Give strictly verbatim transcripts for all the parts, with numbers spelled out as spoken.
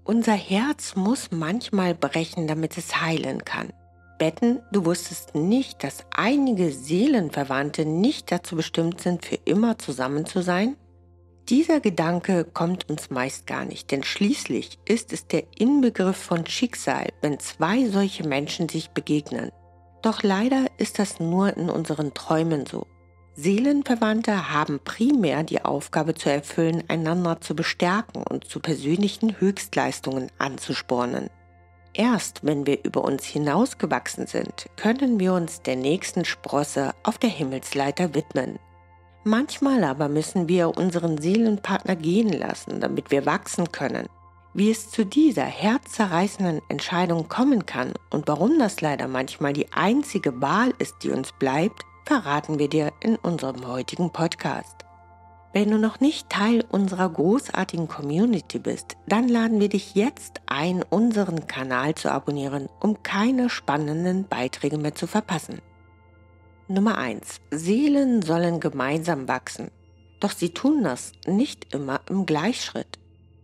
Unser Herz muss manchmal brechen, damit es heilen kann. Betten, du wusstest nicht, dass einige Seelenverwandte nicht dazu bestimmt sind, für immer zusammen zu sein? Dieser Gedanke kommt uns meist gar nicht, denn schließlich ist es der Inbegriff von Schicksal, wenn zwei solche Menschen sich begegnen. Doch leider ist das nur in unseren Träumen so. Seelenverwandte haben primär die Aufgabe zu erfüllen, einander zu bestärken und zu persönlichen Höchstleistungen anzuspornen. Erst wenn wir über uns hinausgewachsen sind, können wir uns der nächsten Sprosse auf der Himmelsleiter widmen. Manchmal aber müssen wir unseren Seelenpartner gehen lassen, damit wir wachsen können. Wie es zu dieser herzzerreißenden Entscheidung kommen kann und warum das leider manchmal die einzige Wahl ist, die uns bleibt, verraten wir dir in unserem heutigen Podcast. Wenn du noch nicht Teil unserer großartigen Community bist, dann laden wir dich jetzt ein, unseren Kanal zu abonnieren, um keine spannenden Beiträge mehr zu verpassen. Nummer eins. Seelen sollen gemeinsam wachsen, doch sie tun das nicht immer im Gleichschritt.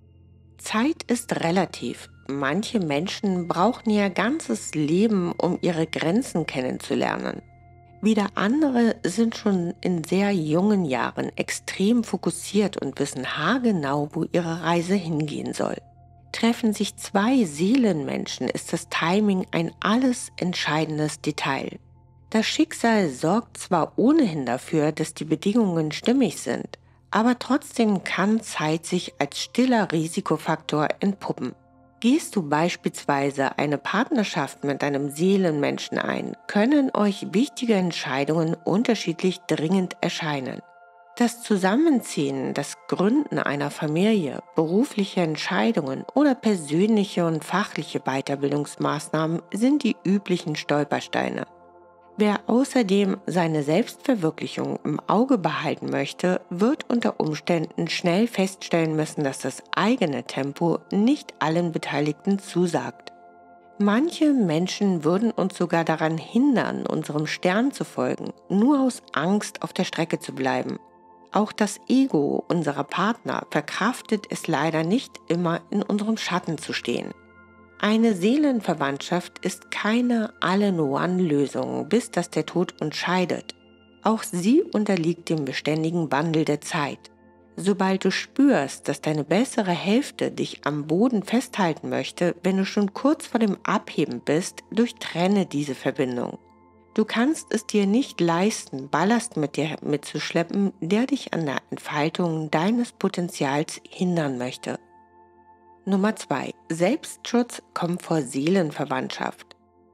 Zeit ist relativ. Manche Menschen brauchen ihr ganzes Leben, um ihre Grenzen kennenzulernen. Wieder andere sind schon in sehr jungen Jahren extrem fokussiert und wissen haargenau, wo ihre Reise hingehen soll. Treffen sich zwei Seelenmenschen, ist das Timing ein alles entscheidendes Detail. Das Schicksal sorgt zwar ohnehin dafür, dass die Bedingungen stimmig sind, aber trotzdem kann Zeit sich als stiller Risikofaktor entpuppen. Gehst du beispielsweise eine Partnerschaft mit einem Seelenmenschen ein, können euch wichtige Entscheidungen unterschiedlich dringend erscheinen. Das Zusammenziehen, das Gründen einer Familie, berufliche Entscheidungen oder persönliche und fachliche Weiterbildungsmaßnahmen sind die üblichen Stolpersteine. Wer außerdem seine Selbstverwirklichung im Auge behalten möchte, wird unter Umständen schnell feststellen müssen, dass das eigene Tempo nicht allen Beteiligten zusagt. Manche Menschen würden uns sogar daran hindern, unserem Stern zu folgen, nur aus Angst auf der Strecke zu bleiben. Auch das Ego unserer Partner verkraftet es leider nicht immer, in unserem Schatten zu stehen. Eine Seelenverwandtschaft ist keine All-in-One-Lösung, bis dass der Tod uns scheidet. Auch sie unterliegt dem beständigen Wandel der Zeit. Sobald du spürst, dass deine bessere Hälfte dich am Boden festhalten möchte, wenn du schon kurz vor dem Abheben bist, durchtrenne diese Verbindung. Du kannst es dir nicht leisten, Ballast mit dir mitzuschleppen, der dich an der Entfaltung deines Potenzials hindern möchte. Nummer zwei. Selbstschutz kommt vor Seelenverwandtschaft.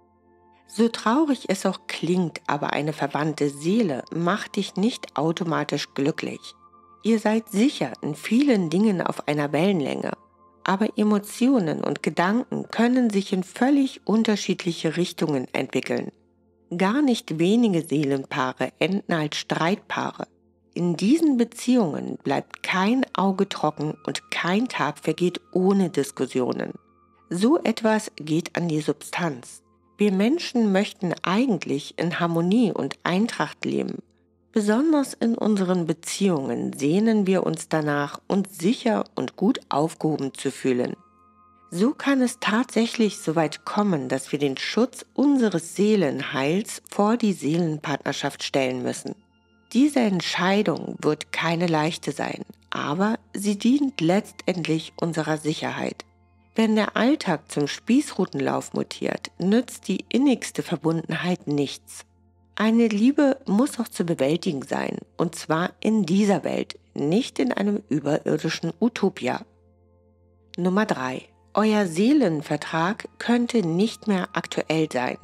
So traurig es auch klingt, aber eine verwandte Seele macht dich nicht automatisch glücklich. Ihr seid sicher in vielen Dingen auf einer Wellenlänge, aber Emotionen und Gedanken können sich in völlig unterschiedliche Richtungen entwickeln. Gar nicht wenige Seelenpaare enden als Streitpaare. In diesen Beziehungen bleibt kein Auge trocken und kein Tag vergeht ohne Diskussionen. So etwas geht an die Substanz. Wir Menschen möchten eigentlich in Harmonie und Eintracht leben. Besonders in unseren Beziehungen sehnen wir uns danach, uns sicher und gut aufgehoben zu fühlen. So kann es tatsächlich so weit kommen, dass wir den Schutz unseres Seelenheils vor die Seelenpartnerschaft stellen müssen. Diese Entscheidung wird keine leichte sein, aber sie dient letztendlich unserer Sicherheit. Wenn der Alltag zum Spießrutenlauf mutiert, nützt die innigste Verbundenheit nichts. Eine Liebe muss auch zu bewältigen sein, und zwar in dieser Welt, nicht in einem überirdischen Utopia. Nummer drei. Euer Seelenvertrag könnte nicht mehr aktuell sein.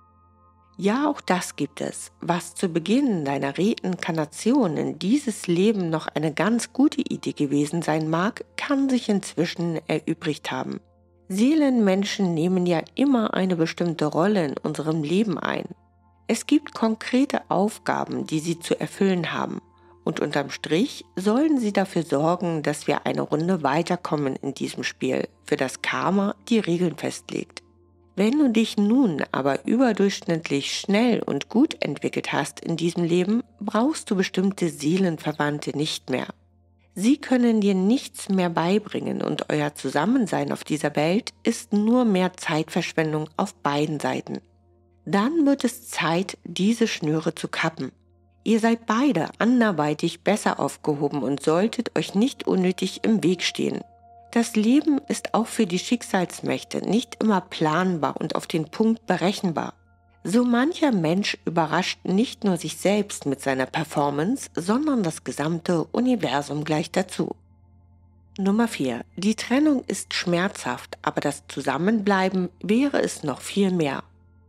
Ja, auch das gibt es. Was zu Beginn deiner Reinkarnation in dieses Leben noch eine ganz gute Idee gewesen sein mag, kann sich inzwischen erübrigt haben. Seelenmenschen nehmen ja immer eine bestimmte Rolle in unserem Leben ein. Es gibt konkrete Aufgaben, die sie zu erfüllen haben. Und unterm Strich sollen sie dafür sorgen, dass wir eine Runde weiterkommen in diesem Spiel, für das Karma die Regeln festlegt. Wenn du dich nun aber überdurchschnittlich schnell und gut entwickelt hast in diesem Leben, brauchst du bestimmte Seelenverwandte nicht mehr. Sie können dir nichts mehr beibringen und euer Zusammensein auf dieser Welt ist nur mehr Zeitverschwendung auf beiden Seiten. Dann wird es Zeit, diese Schnüre zu kappen. Ihr seid beide anderweitig besser aufgehoben und solltet euch nicht unnötig im Weg stehen. Das Leben ist auch für die Schicksalsmächte nicht immer planbar und auf den Punkt berechenbar. So mancher Mensch überrascht nicht nur sich selbst mit seiner Performance, sondern das gesamte Universum gleich dazu. Nummer vier. Die Trennung ist schmerzhaft, aber das Zusammenbleiben wäre es noch viel mehr.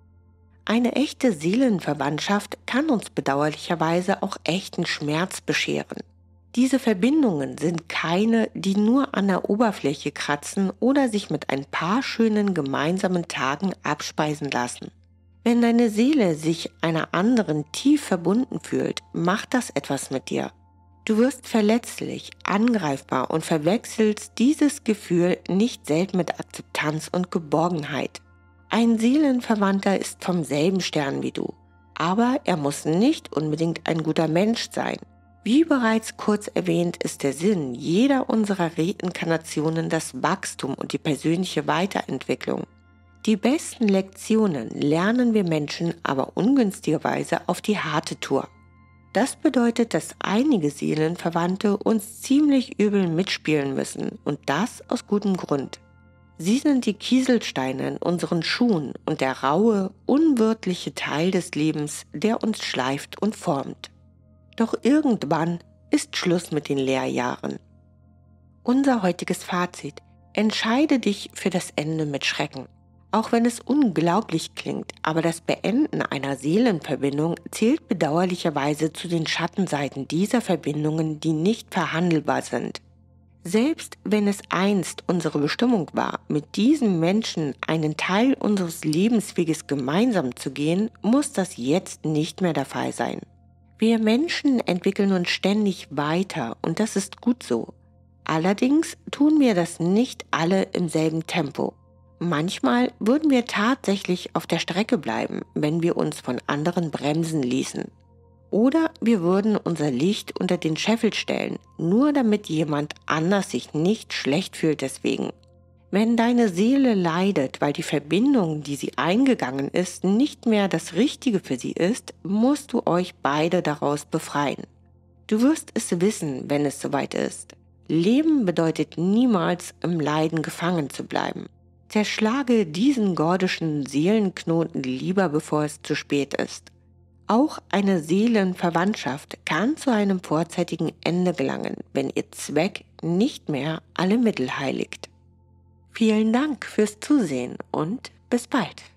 Eine echte Seelenverwandtschaft kann uns bedauerlicherweise auch echten Schmerz bescheren. Diese Verbindungen sind keine, die nur an der Oberfläche kratzen oder sich mit ein paar schönen gemeinsamen Tagen abspeisen lassen. Wenn deine Seele sich einer anderen tief verbunden fühlt, macht das etwas mit dir. Du wirst verletzlich, angreifbar und verwechselst dieses Gefühl nicht selten mit Akzeptanz und Geborgenheit. Ein Seelenverwandter ist vom selben Stern wie du, aber er muss nicht unbedingt ein guter Mensch sein. Wie bereits kurz erwähnt, ist der Sinn jeder unserer Reinkarnationen das Wachstum und die persönliche Weiterentwicklung. Die besten Lektionen lernen wir Menschen aber ungünstigerweise auf die harte Tour. Das bedeutet, dass einige Seelenverwandte uns ziemlich übel mitspielen müssen und das aus gutem Grund. Sie sind die Kieselsteine in unseren Schuhen und der raue, unwirtliche Teil des Lebens, der uns schleift und formt. Doch irgendwann ist Schluss mit den Lehrjahren. Unser heutiges Fazit: Entscheide dich für das Ende mit Schrecken. Auch wenn es unglaublich klingt, aber das Beenden einer Seelenverbindung zählt bedauerlicherweise zu den Schattenseiten dieser Verbindungen, die nicht verhandelbar sind. Selbst wenn es einst unsere Bestimmung war, mit diesem Menschen einen Teil unseres Lebensweges gemeinsam zu gehen, muss das jetzt nicht mehr der Fall sein. Wir Menschen entwickeln uns ständig weiter und das ist gut so. Allerdings tun wir das nicht alle im selben Tempo. Manchmal würden wir tatsächlich auf der Strecke bleiben, wenn wir uns von anderen bremsen ließen. Oder wir würden unser Licht unter den Scheffel stellen, nur damit jemand anders sich nicht schlecht fühlt deswegen. Wenn deine Seele leidet, weil die Verbindung, die sie eingegangen ist, nicht mehr das Richtige für sie ist, musst du euch beide daraus befreien. Du wirst es wissen, wenn es soweit ist. Leben bedeutet niemals, im Leiden gefangen zu bleiben. Zerschlage diesen gordischen Seelenknoten lieber, bevor es zu spät ist. Auch eine Seelenverwandtschaft kann zu einem vorzeitigen Ende gelangen, wenn ihr Zweck nicht mehr alle Mittel heiligt. Vielen Dank fürs Zusehen und bis bald.